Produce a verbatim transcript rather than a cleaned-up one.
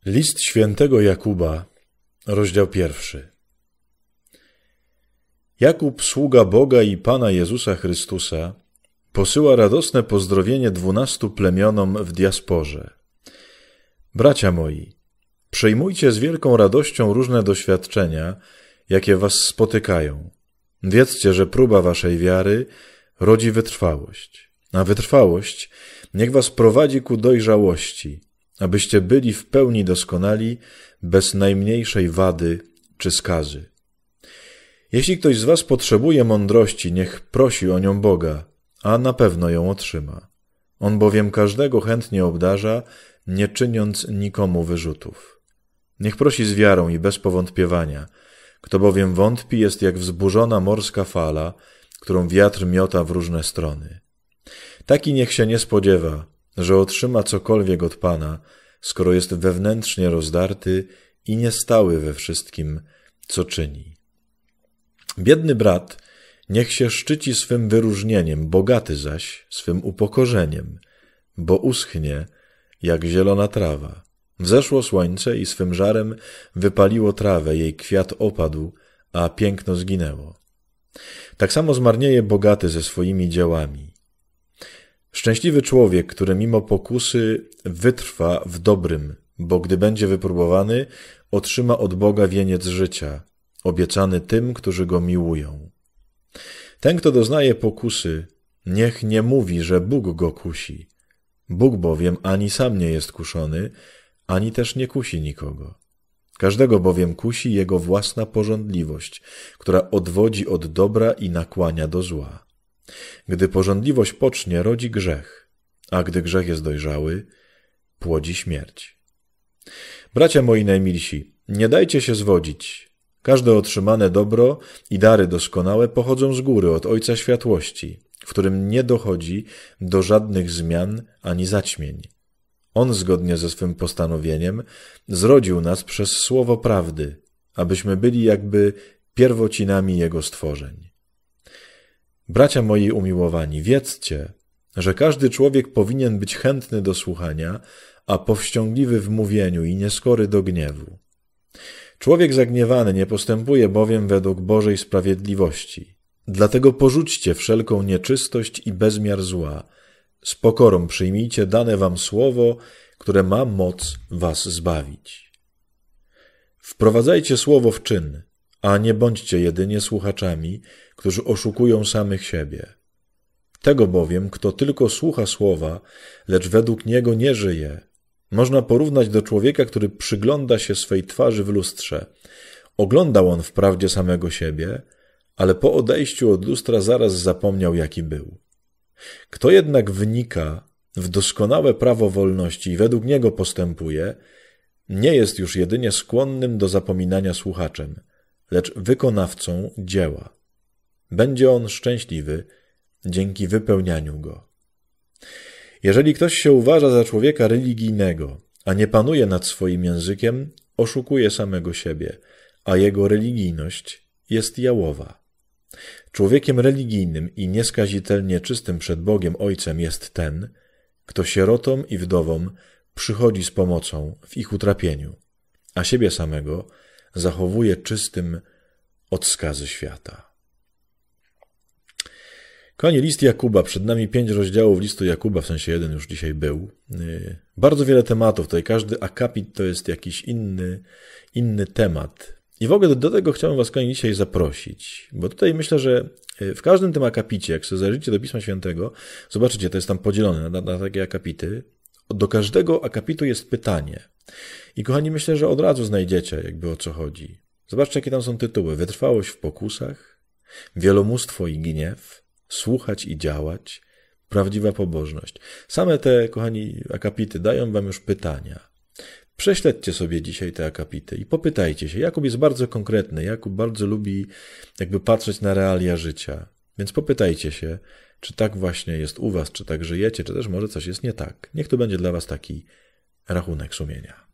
List świętego Jakuba, rozdział pierwszy. Jakub, sługa Boga i Pana Jezusa Chrystusa, posyła radosne pozdrowienie dwunastu plemionom w diasporze. Bracia moi, przyjmujcie z wielką radością różne doświadczenia, jakie was spotykają. Wiedzcie, że próba waszej wiary rodzi wytrwałość, a wytrwałość niech was prowadzi ku dojrzałości, abyście byli w pełni doskonali, bez najmniejszej wady czy skazy. Jeśli ktoś z was potrzebuje mądrości, niech prosi o nią Boga, a na pewno ją otrzyma. On bowiem każdego chętnie obdarza, nie czyniąc nikomu wyrzutów. Niech prosi z wiarą i bez powątpiewania. Kto bowiem wątpi, jest jak wzburzona morska fala, którą wiatr miota w różne strony. Taki niech się nie spodziewa, że otrzyma cokolwiek od Pana, skoro jest wewnętrznie rozdarty i niestały we wszystkim, co czyni. Biedny brat niech się szczyci swym wyróżnieniem, bogaty zaś swym upokorzeniem, bo uschnie jak zielona trawa. Wzeszło słońce i swym żarem wypaliło trawę, jej kwiat opadł, a piękno zginęło. Tak samo zmarnieje bogaty ze swoimi dziełami. Szczęśliwy człowiek, który mimo pokusy wytrwa w dobrym, bo gdy będzie wypróbowany, otrzyma od Boga wieniec życia, obiecany tym, którzy Go miłują. Ten, kto doznaje pokusy, niech nie mówi, że Bóg go kusi. Bóg bowiem ani sam nie jest kuszony, ani też nie kusi nikogo. Każdego bowiem kusi jego własna pożądliwość, która odwodzi od dobra i nakłania do zła. Gdy pożądliwość pocznie, rodzi grzech, a gdy grzech jest dojrzały, płodzi śmierć. Bracia moi najmilsi, nie dajcie się zwodzić. Każde otrzymane dobro i dary doskonałe pochodzą z góry, od Ojca Światłości, w którym nie dochodzi do żadnych zmian ani zaćmień. On zgodnie ze swym postanowieniem zrodził nas przez słowo prawdy, abyśmy byli jakby pierwocinami Jego stworzeń. Bracia moi umiłowani, wiedzcie, że każdy człowiek powinien być chętny do słuchania, a powściągliwy w mówieniu i nieskory do gniewu. Człowiek zagniewany nie postępuje bowiem według Bożej sprawiedliwości. Dlatego porzućcie wszelką nieczystość i bezmiar zła. Z pokorą przyjmijcie dane wam słowo, które ma moc was zbawić. Wprowadzajcie słowo w czyn, a nie bądźcie jedynie słuchaczami, którzy oszukują samych siebie. Tego bowiem, kto tylko słucha słowa, lecz według niego nie żyje, można porównać do człowieka, który przygląda się swej twarzy w lustrze. Oglądał on wprawdzie samego siebie, ale po odejściu od lustra zaraz zapomniał, jaki był. Kto jednak wnika w doskonałe prawo wolności i według niego postępuje, nie jest już jedynie skłonnym do zapominania słuchaczem, lecz wykonawcą dzieła. Będzie on szczęśliwy dzięki wypełnianiu go. Jeżeli ktoś się uważa za człowieka religijnego, a nie panuje nad swoim językiem, oszukuje samego siebie, a jego religijność jest jałowa. Człowiekiem religijnym i nieskazitelnie czystym przed Bogiem Ojcem jest ten, kto sierotom i wdowom przychodzi z pomocą w ich utrapieniu, a siebie samego zachowuje czystym od skazy świata. Kochani, list Jakuba, przed nami pięć rozdziałów listu Jakuba, w sensie jeden już dzisiaj był. Bardzo wiele tematów, tutaj każdy akapit to jest jakiś inny, inny temat. I w ogóle do tego chciałem was, kochani, dzisiaj zaprosić, bo tutaj myślę, że w każdym tym akapicie, jak sobie zajrzycie do Pisma Świętego, zobaczycie, to jest tam podzielone na, na takie akapity. Do każdego akapitu jest pytanie. I kochani, myślę, że od razu znajdziecie, jakby o co chodzi. Zobaczcie, jakie tam są tytuły. Wytrwałość w pokusach, wielomóstwo i gniew, słuchać i działać, prawdziwa pobożność. Same te, kochani, akapity dają wam już pytania. Prześledźcie sobie dzisiaj te akapity i popytajcie się. Jakub jest bardzo konkretny. Jakub bardzo lubi jakby patrzeć na realia życia. Więc popytajcie się, czy tak właśnie jest u was, czy tak żyjecie, czy też może coś jest nie tak. Niech to będzie dla was taki rachunek sumienia.